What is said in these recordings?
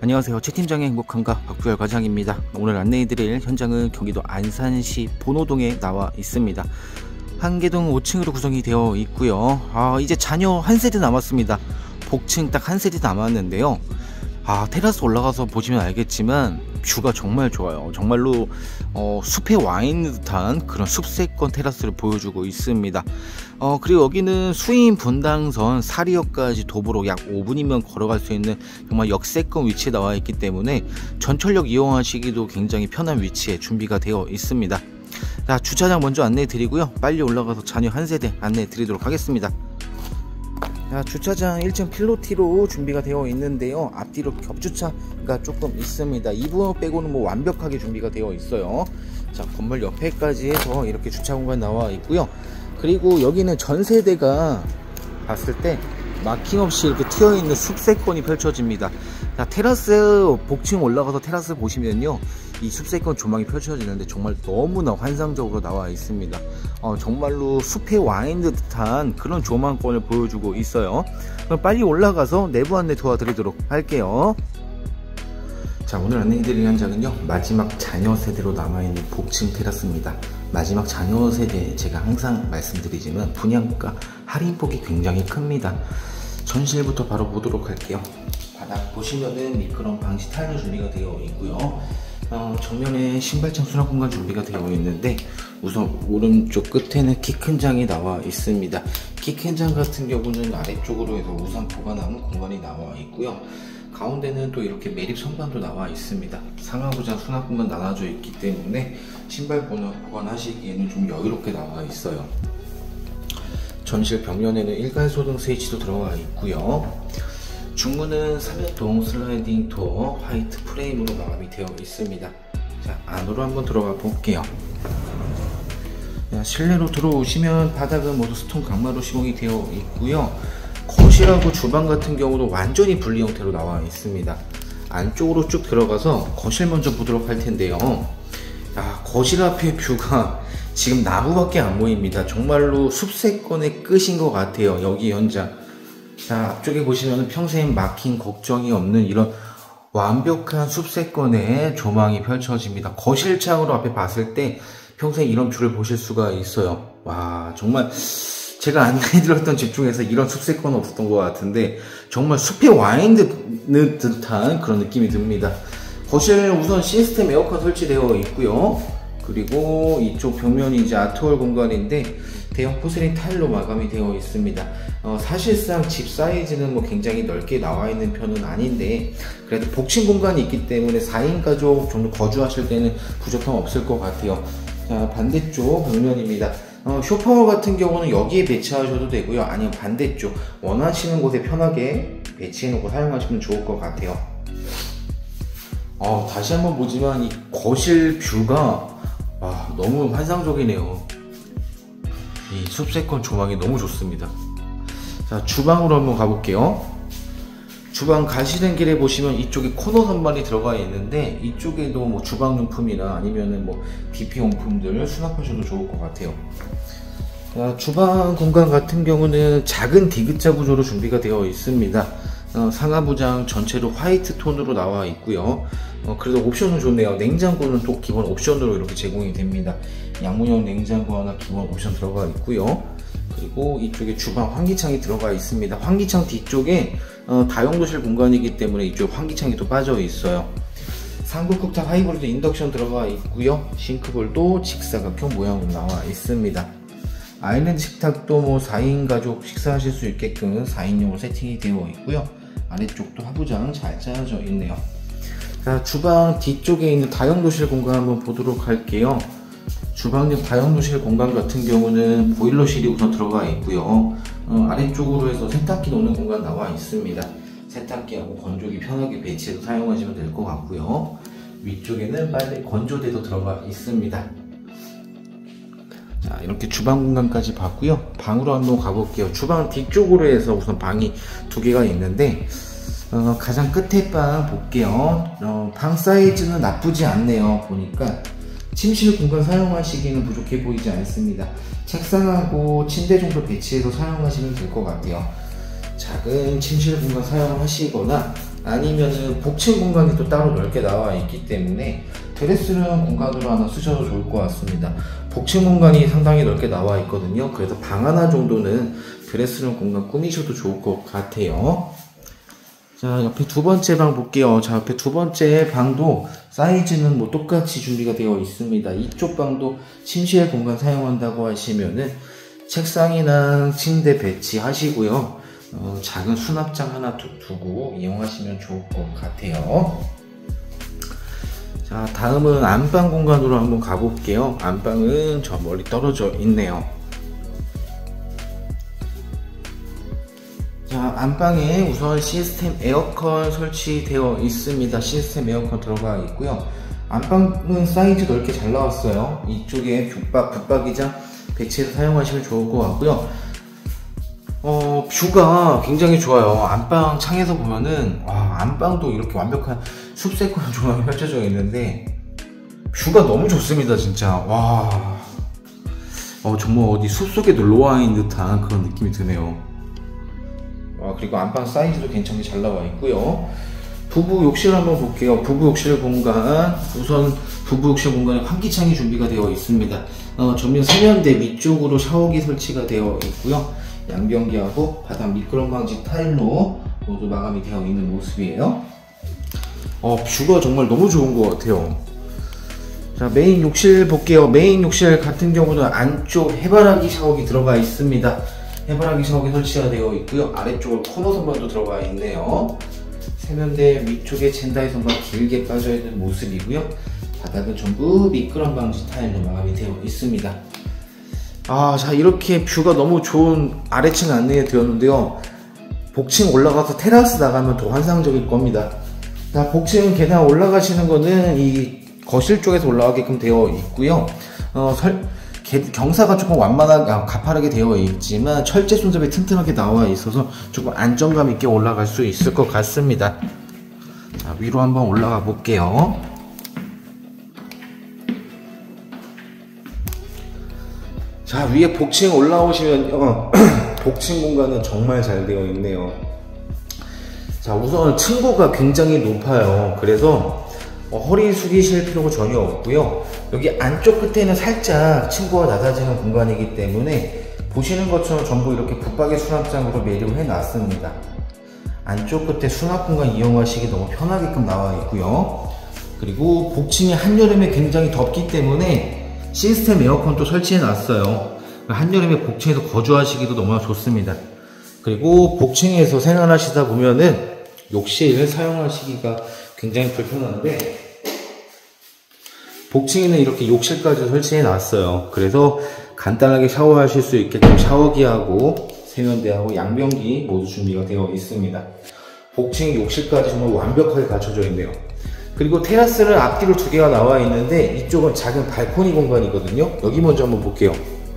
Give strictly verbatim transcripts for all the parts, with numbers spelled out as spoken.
안녕하세요. 최 팀장의 행복한가 박부열 과장입니다. 오늘 안내해드릴 현장은 경기도 안산시 본호동에 나와 있습니다. 한 개동 오 층으로 구성이 되어 있고요. 아, 이제 자녀 한 세대 남았습니다. 복층 딱 한 세대 남았는데요. 아, 테라스 올라가서 보시면 알겠지만 뷰가 정말 좋아요. 정말로 어, 숲에 와 있는 듯한 그런 숲세권 테라스를 보여주고 있습니다. 어, 그리고 여기는 수인 분당선 사리역까지 도보로 약 오 분이면 걸어갈 수 있는 정말 역세권 위치에 나와 있기 때문에 전철역 이용하시기도 굉장히 편한 위치에 준비가 되어 있습니다. 자, 주차장 먼저 안내해 드리고요. 빨리 올라가서 자녀 한 세대 안내해 드리도록 하겠습니다. 자, 주차장 일 층 필로티로 준비가 되어 있는데요. 앞뒤로 겹주차가 조금 있습니다. 이 부분 빼고는 뭐 완벽하게 준비가 되어 있어요. 자, 건물 옆에까지 해서 이렇게 주차 공간 나와 있고요. 그리고 여기는 전 세대가 봤을 때 마킹없이 이렇게 튀어있는 숲세권이 펼쳐집니다. 자, 테라스 복층 올라가서 테라스 보시면요, 이 숲세권 조망이 펼쳐지는데 정말 너무나 환상적으로 나와 있습니다. 어, 정말로 숲에 와 있는 듯한 그런 조망권을 보여주고 있어요. 그럼 빨리 올라가서 내부 안내 도와드리도록 할게요. 자, 오늘 안내해드릴 현장은요, 마지막 자녀 세대로 남아있는 복층 테라스입니다. 마지막 자녀 세대, 제가 항상 말씀드리지만 분양가 할인폭이 굉장히 큽니다. 전실부터 바로 보도록 할게요. 바닥 보시면은 미끄럼 방지 타일로 준비가 되어 있고요. 어, 정면에 신발장 수납 공간 준비가 되어 있는데, 우선 오른쪽 끝에는 키 큰 장이 나와 있습니다. 키 큰 장 같은 경우는 아래쪽으로 해서 우산 보관하는 공간이 나와 있고요. 가운데는 또 이렇게 매립 선반도 나와 있습니다. 상하부장 수납 공간 나눠져 있기 때문에 신발 보관하시기에는 좀 여유롭게 나와 있어요. 전실 벽면에는 일괄소등 스위치도 들어가 있고요. 중문은 삼연동 슬라이딩 도어 화이트 프레임으로 마감이 되어 있습니다. 자, 안으로 한번 들어가 볼게요. 자, 실내로 들어오시면 바닥은 모두 스톤 강마루 시공이 되어 있고요. 거실하고 주방 같은 경우도 완전히 분리 형태로 나와 있습니다. 안쪽으로 쭉 들어가서 거실 먼저 보도록 할 텐데요. 아, 거실 앞의 뷰가 지금 나무밖에 안 보입니다. 정말로 숲세권의 끝인 것 같아요, 여기 현장. 자, 앞쪽에 보시면 평생 막힌 걱정이 없는 이런 완벽한 숲세권의 조망이 펼쳐집니다. 거실창으로 앞에 봤을 때 평생 이런 뷰를 보실 수가 있어요. 와, 정말 제가 안내해드렸던 집 중에서 이런 숲세권은 없었던 것 같은데 정말 숲에 와 있는 듯한 그런 느낌이 듭니다. 거실 우선 시스템 에어컨 설치되어 있고요. 그리고 이쪽 벽면이 이제 아트월 공간인데 대형 포세린 타일로 마감이 되어 있습니다. 어, 사실상 집 사이즈는 뭐 굉장히 넓게 나와 있는 편은 아닌데 그래도 복층 공간이 있기 때문에 사 인 가족 정도 거주하실 때는 부족함 없을 것 같아요. 자, 반대쪽 벽면입니다. 어, 쇼파워 같은 경우는 여기에 배치하셔도 되고요. 아니면 반대쪽 원하시는 곳에 편하게 배치해 놓고 사용하시면 좋을 것 같아요. 어, 다시 한번 보지만 이 거실 뷰가 아, 너무 환상적이네요. 이 숲세권 조망이 너무 좋습니다. 자, 주방으로 한번 가볼게요. 주방 가시는 길에 보시면 이쪽에 코너 선반이 들어가 있는데 이쪽에도 뭐 주방용품이나 아니면은 뭐 디피용품들 수납하셔도 좋을 것 같아요. 자, 주방 공간 같은 경우는 작은 디귿자 구조로 준비가 되어 있습니다. 어, 상하부장 전체로 화이트 톤으로 나와 있고요. 어, 그래도 옵션은 좋네요. 냉장고는 또 기본 옵션으로 이렇게 제공이 됩니다. 양문형 냉장고 하나 기본 옵션 들어가 있고요. 그리고 이쪽에 주방 환기창이 들어가 있습니다. 환기창 뒤쪽에 어, 다용도실 공간이기 때문에 이쪽 환기창이 또 빠져 있어요. 삼구 쿡탑 하이브리드 인덕션 들어가 있고요. 싱크볼도 직사각형 모양으로 나와 있습니다. 아일랜드 식탁도 뭐 사 인 가족 식사하실 수 있게끔 사 인용으로 세팅이 되어 있고요. 아래쪽도 하부장 잘 짜여져 있네요. 자, 주방 뒤쪽에 있는 다용도실 공간 한번 보도록 할게요. 주방 옆 다용도실 공간 같은 경우는 보일러실이 우선 들어가 있고요. 어, 아래쪽으로 해서 세탁기 놓는 공간 나와 있습니다. 세탁기하고 건조기 편하게 배치해서 사용하시면 될 것 같고요. 위쪽에는 빨래 건조대도 들어가 있습니다. 자, 이렇게 주방 공간까지 봤고요. 방으로 한번 가볼게요. 주방 뒤쪽으로 해서 우선 방이 두 개가 있는데 어, 가장 끝에 방 볼게요. 어, 방 사이즈는 나쁘지 않네요. 보니까 침실 공간 사용하시기는 부족해 보이지 않습니다. 책상하고 침대 정도 배치해서 사용하시면 될 것 같아요. 작은 침실 공간 사용하시거나 아니면은 복층 공간이 또 따로 넓게 나와 있기 때문에 드레스룸 공간으로 하나 쓰셔도 좋을 것 같습니다. 복층 공간이 상당히 넓게 나와 있거든요. 그래서 방 하나 정도는 드레스룸 공간 꾸미셔도 좋을 것 같아요. 자, 옆에 두 번째 방 볼게요. 자, 옆에 두 번째 방도 사이즈는 뭐 똑같이 준비가 되어 있습니다. 이쪽 방도 침실 공간 사용한다고 하시면은 책상이나 침대 배치하시고요. 어, 작은 수납장 하나 두, 두고 이용하시면 좋을 것 같아요. 자, 다음은 안방 공간으로 한번 가볼게요. 안방은 저 멀리 떨어져 있네요. 자, 안방에 우선 시스템 에어컨 설치되어 있습니다. 시스템 에어컨 들어가 있고요. 안방은 사이즈 넓게 잘 나왔어요. 이쪽에 붙박, 붙박이장 배치해서 사용하시면 좋을 것 같고요. 어, 뷰가 굉장히 좋아요. 안방 창에서 보면은, 와, 안방도 이렇게 완벽한 숲세권 조망이 펼쳐져 있는데, 뷰가 너무 좋습니다, 진짜. 와, 어, 정말 어디 숲속에 놀러와 있는 듯한 그런 느낌이 드네요. 와, 그리고 안방 사이즈도 괜찮게 잘 나와 있고요. 부부 욕실 한번 볼게요. 부부 욕실 공간, 우선 부부 욕실 공간에 환기창이 준비가 되어 있습니다. 어, 전면 세면대 위쪽으로 샤워기 설치가 되어 있고요. 양변기하고 바닥 미끄럼 방지 타일로 모두 마감이 되어 있는 모습이에요. 어, 뷰가 정말 너무 좋은 것 같아요. 자, 메인 욕실 볼게요. 메인 욕실 같은 경우는 안쪽 해바라기 샤워기 들어가 있습니다. 해바라기 샤워기 설치가 되어 있고요. 아래쪽으로 코너 선반도 들어가 있네요. 세면대 위쪽에 젠다이 선반 길게 빠져 있는 모습이고요. 바닥은 전부 미끄럼 방지 타일로 마감이 되어 있습니다. 아, 자, 이렇게 뷰가 너무 좋은 아래층 안내에 되었는데요. 복층 올라가서 테라스 나가면 더 환상적일 겁니다. 자, 복층 계단 올라가시는 거는 이 거실 쪽에서 올라가게끔 되어 있고요. 어, 설, 개, 경사가 조금 완만하게, 아, 가파르게 되어 있지만 철제 손잡이 튼튼하게 나와 있어서 조금 안정감 있게 올라갈 수 있을 것 같습니다. 자, 위로 한번 올라가 볼게요. 자, 위에 복층 올라오시면요. 복층 공간은 정말 잘 되어 있네요. 자, 우선 층고가 굉장히 높아요. 그래서 어, 허리 숙이실 필요가 전혀 없고요. 여기 안쪽 끝에는 살짝 층고가 낮아지는 공간이기 때문에 보시는 것처럼 전부 이렇게 붙박이 수납장으로 매립을 해 놨습니다. 안쪽 끝에 수납 공간 이용하시기 너무 편하게끔 나와 있고요. 그리고 복층이 한여름에 굉장히 덥기 때문에 시스템 에어컨도 설치해 놨어요. 한여름에 복층에서 거주하시기도 너무나 좋습니다. 그리고 복층에서 생활하시다 보면은 욕실을 사용하시기가 굉장히 불편한데 복층에는 이렇게 욕실까지 설치해 놨어요. 그래서 간단하게 샤워하실 수 있게끔 샤워기하고 세면대하고 양변기 모두 준비가 되어 있습니다. 복층 욕실까지 정말 완벽하게 갖춰져 있네요. 그리고 테라스는 앞뒤로 두 개가 나와 있는데 이쪽은 작은 발코니 공간이거든요. 여기 먼저 한번 볼게요.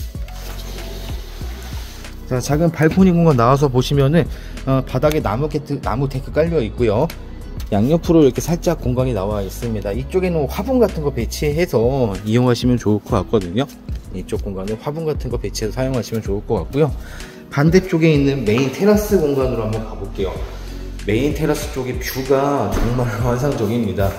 자, 작은 발코니 공간 나와서 보시면은 어, 바닥에 나무 데크, 나무 데크 깔려 있고요. 양옆으로 이렇게 살짝 공간이 나와 있습니다. 이쪽에는 화분 같은 거 배치해서 이용하시면 좋을 것 같거든요. 이쪽 공간은 화분 같은 거 배치해서 사용하시면 좋을 것 같고요. 반대쪽에 있는 메인 테라스 공간으로 한번 가볼게요. 메인 테라스 쪽의 뷰가 정말 환상적입니다.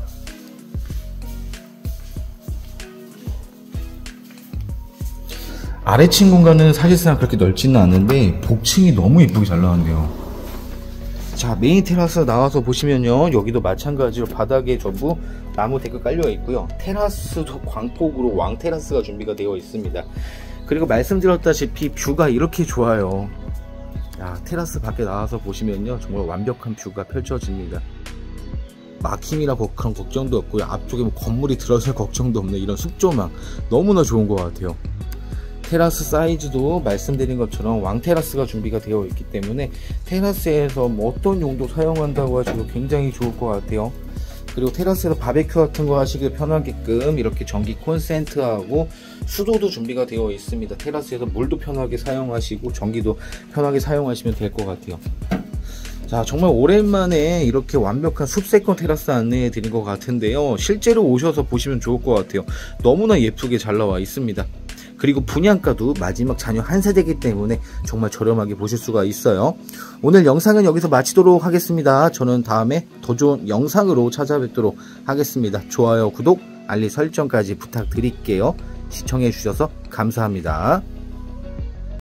아래층 공간은 사실상 그렇게 넓지는 않은데 복층이 너무 예쁘게 잘 나왔네요. 자, 메인 테라스 나와서 보시면요, 여기도 마찬가지로 바닥에 전부 나무 데크 깔려 있고요. 테라스도 광폭으로 왕 테라스가 준비가 되어 있습니다. 그리고 말씀드렸다시피 뷰가 이렇게 좋아요. 야, 테라스 밖에 나와서 보시면요, 정말 완벽한 뷰가 펼쳐집니다. 막힘이라 그런 걱정도 없고요. 앞쪽에 뭐 건물이 들어설 걱정도 없는 이런 숲조망 너무나 좋은 것 같아요. 테라스 사이즈도 말씀드린 것처럼 왕 테라스가 준비가 되어 있기 때문에 테라스에서 뭐 어떤 용도 사용한다고 하셔도 굉장히 좋을 것 같아요. 그리고 테라스에서 바베큐 같은 거 하시기 편하게끔 이렇게 전기 콘센트하고 수도도 준비가 되어 있습니다. 테라스에서 물도 편하게 사용하시고 전기도 편하게 사용하시면 될 것 같아요. 자, 정말 오랜만에 이렇게 완벽한 숲세권 테라스 안내해 드린 것 같은데요, 실제로 오셔서 보시면 좋을 것 같아요. 너무나 예쁘게 잘 나와 있습니다. 그리고 분양가도 마지막 자녀 한 세대이기 때문에 정말 저렴하게 보실 수가 있어요. 오늘 영상은 여기서 마치도록 하겠습니다. 저는 다음에 더 좋은 영상으로 찾아뵙도록 하겠습니다. 좋아요, 구독, 알림 설정까지 부탁드릴게요. 시청해 주셔서 감사합니다.